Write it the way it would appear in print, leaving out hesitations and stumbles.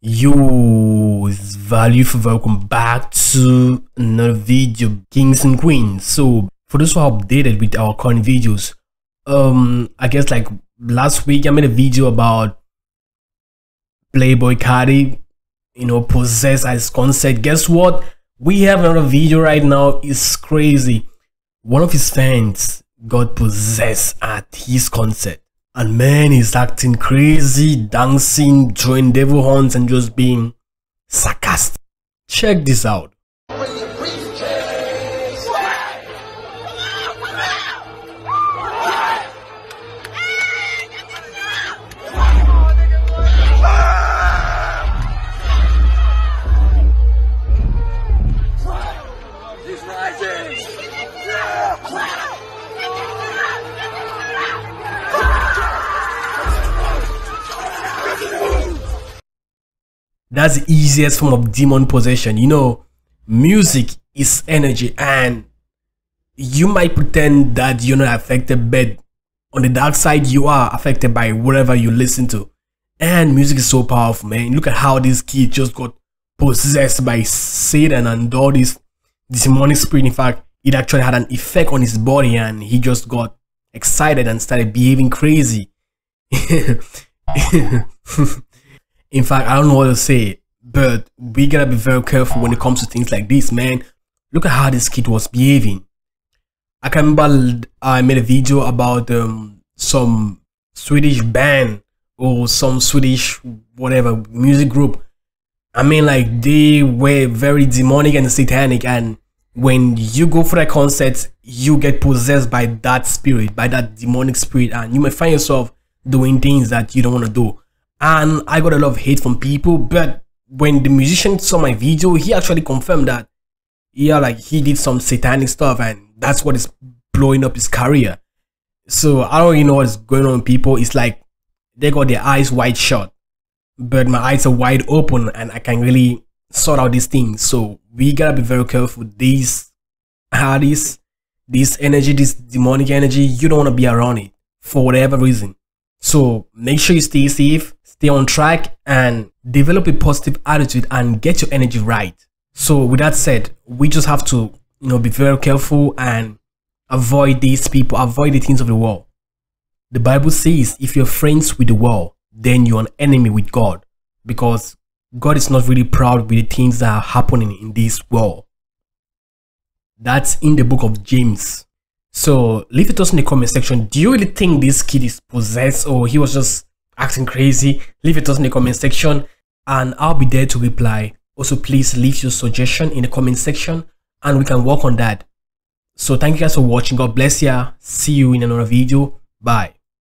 Yo, it's Value for welcome back to another video, kings and queens. So for those who are updated with our current videos, I guess like last week I made a video about Playboi Carti, possessed at his concert. Guess what? We have another video right now. It's crazy. One of his fans got possessed at his concert. And man, he's acting crazy, dancing, throwing devil horns, and just being sarcastic. Check this out. That's the easiest form of demon possession. Music is energy, and you might pretend that you're not affected, but on the dark side you are affected by whatever you listen to. And music is so powerful, man. Look at how this kid just got possessed by Satan and all this demonic spirit. In fact, it actually had an effect on his body, and he just got excited and started behaving crazy. In fact, I don't know what to say, but we gotta be very careful when it comes to things like this, man. Look at how this kid was behaving. I can remember I made a video about some Swedish band or some Swedish whatever music group. I mean, like, they were very demonic and satanic, and when you go for that concert, you get possessed by that spirit, by that demonic spirit, and you may find yourself doing things that you don't want to do. And I got a lot of hate from people, but when the musician saw my video, he actually confirmed that, yeah, like, he did some satanic stuff, and that's what is blowing up his career. So I don't really know what's going on with people. It's like they got their eyes wide shut, but my eyes are wide open, and I can really sort out these things. So we gotta be very careful. These artists, this energy, this demonic energy, you don't want to be around it for whatever reason. So make sure you stay safe, stay on track, and develop a positive attitude and get your energy right. So with that said, we just have to, be very careful and avoid these people, avoid the things of the world. The Bible says if you're friends with the world, then you're an enemy with God, because God is not really proud with the things that are happening in this world. That's in the book of James. So leave it us in the comment section. Do you really think this kid is possessed, or he was just acting crazy? Leave it us in the comment section, and I'll be there to reply. Also, please leave your suggestion in the comment section, and we can work on that. So thank you guys for watching. God bless ya. See you in another video. Bye.